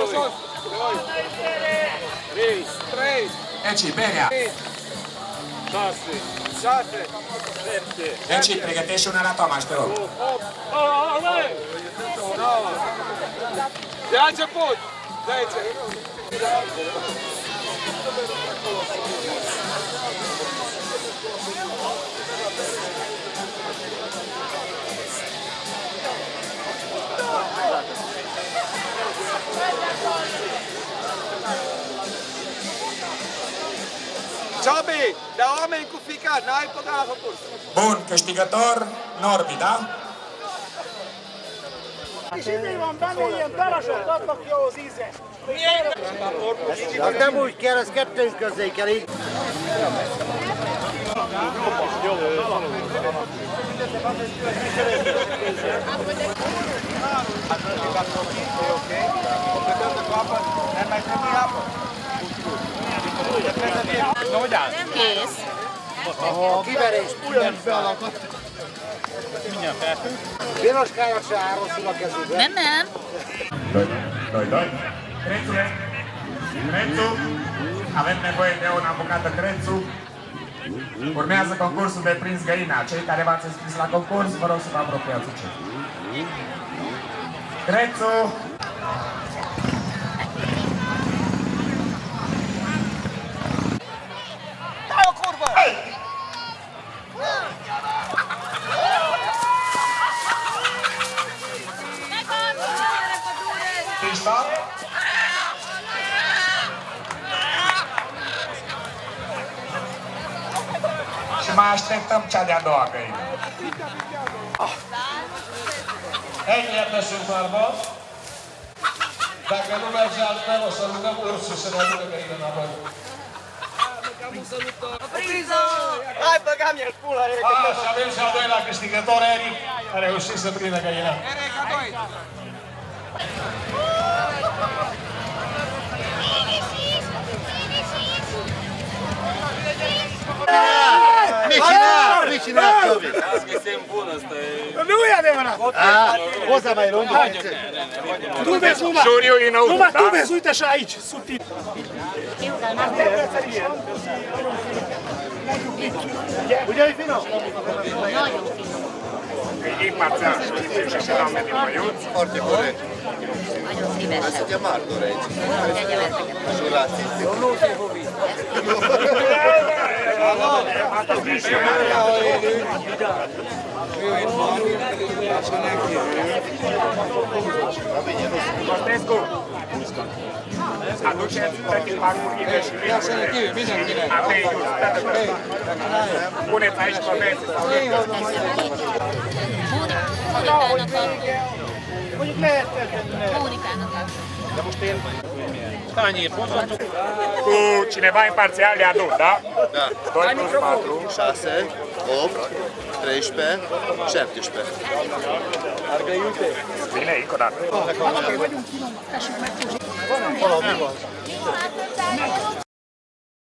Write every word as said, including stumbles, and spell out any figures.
Eci, Berea! Eci, pregătește una la Tomaș, te rog. De la început! zece! Ciobi, de oameni cu ficat, n-ai păcat la concurs. Bun, câștigător, Norbi, da? Az nem úgy kell, ez kettőnk közé kell így. Kész. A kiverést mindent felakadt. Mindjárt felfő. Viloskája se áll rosszul a kezükbe. Nem, nem. Doi, doi, doi. Crețule, Crețu, avem nevoie de un avocat de Crețu. Urmează concursul de prins găina. Cei care v-ați înscris la concurs, vă rog să vă apropiați ușor. Crețu! Dai o curbă! Crișta? Și mai așteptăm cea de-a doua găină. Egyetlen barbon. Dacă nu merge altfel, o să rugăm ursul să ne aducă găină înapoi. Hai, băgam el pula, Eric! Și avem și al doilea câștigător, Eric, a reușit să prindă găina. Eric, a doi! Vicino la Ciobi. Azi că se îmbună, ăsta e... Nu e adevărat! Poza mai lungă? Tu vezi numai! Juriu înăuntru, Numai da? tu vezi, uite așa aici, subtil. Ugye, Fino? E imparțial și și la mediul măiuț. Foarte corect. Nagyon szívesen. Ezt ugye Mártor egy. Nagyon látszik. jó Costescu, aduceți toate parcurile și limurile. Avei just, puneți aici comenzi. Mónikának a... De most én tányért hozzatok. Cu cineva imparțial de adult, da? Da. doi plus patru. șase, opt, treisprezece, șaptesprezece. Bine, încă o dată. Valami van.